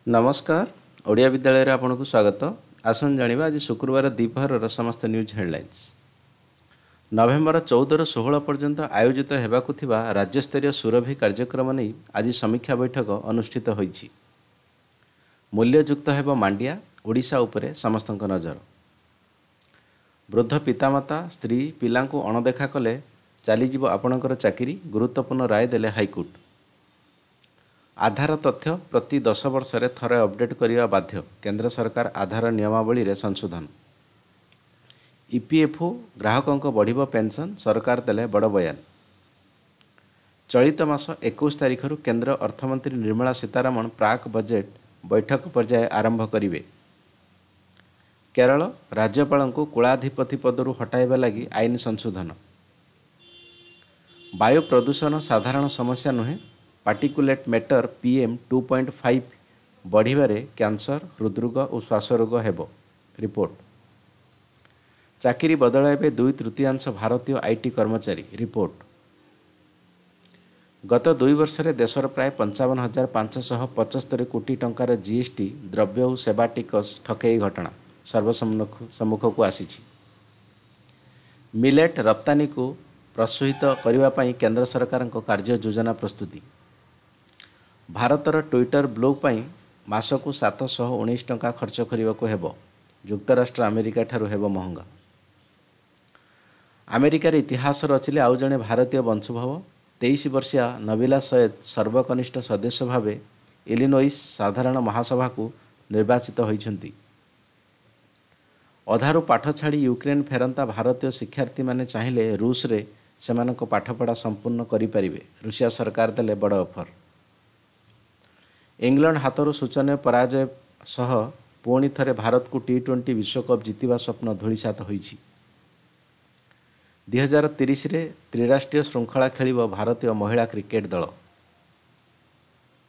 नमस्कार ओडिया विद्यालय रे आपनको स्वागत। आसन जानिबा आज शुक्रवार द्विपहर समस्त न्यूज हेडलाइंस। नवेम्बर 14 रु 16 पर्यंत आयोजित हेबाकु थिबा राज्यस्तरीय सुरभि कार्यक्रम नै आज समीक्षा बैठक अनुष्ठित होईछि। मूल्ययुक्त हेब मांडिया ओडिशा उपरे समस्तक नजर। वृद्ध पितामाता स्त्री पिलांकु अणदेखा कले चलीजिव आपणकर चाकरी गुरुत्वपूर्ण राय देले हाईकोर्ट। आधार तथ्य प्रति 10 वर्ष थरे अपडेट करने बाध्य केंद्र सरकार आधार नियमावली रे संशोधन। ईपीएफओ ग्राहकों बढ़िब पेंशन सरकार देले बड़ बयान। चलित मास 21 तारिख केंद्र अर्थमंत्री निर्मला सीतारमण प्राक बजेट बैठक पर्याय आरंभ करिवे। केरल राज्यपाल को कुलाधिपति पदरु हटाइबा लगी आईन संशोधन। वायु प्रदूषण साधारण समस्या नुहे पार्टिकुलेट मैटर पीएम 2.5 बढ़िबारे कैंसर हृदरोग और श्वासरोग हेबो रिपोर्ट। चाकरी बदलाइबे 2/3 भारतीय आईटी कर्मचारी रिपोर्ट। गत 2 वर्ष देशर प्राय 55,575 कोटी टंकार जीएसटी द्रव्य और सेवा टिकस ठकई घटना सर्वसम्मुख को आसीछि। मिलेट रप्तानी को प्रोत्साहित करने केंद्र सरकार कार्य योजना प्रस्तुति। भारतर ट्विटर ब्लॉग पर मासकु 719 टंका खर्च करने को हेबो। युक्तराष्ट्र अमेरिका ठारू हेबो महंगा। अमेरिकार इतिहास रचिले आउ जणे भारतीय वंशोद्भव 23 वर्षीय नबीला सैयद सर्वकनिष्ठ सदस्य भावे इलिनोइस साधारण महासभा को निर्वाचित होइछन्ति। अधारू पाठ छाड़ी यूक्रेन फेरंता भारतीय शिक्षार्थी माने चाहिले रूस रे सेमानक पाठपढ़ा संपूर्ण करि परिबे। रूसिया सरकार देले बड़ ऑफर। इंग्लैंड हाथरू शोचनीय पराजय सह पुणी थरे भारत को T20 विश्वकप जीतिबा स्वप्न धूलिसात होईछि। 2030 रे त्रिराष्ट्रीय श्रृंखला खेलिब भारतीय महिला क्रिकेट दल।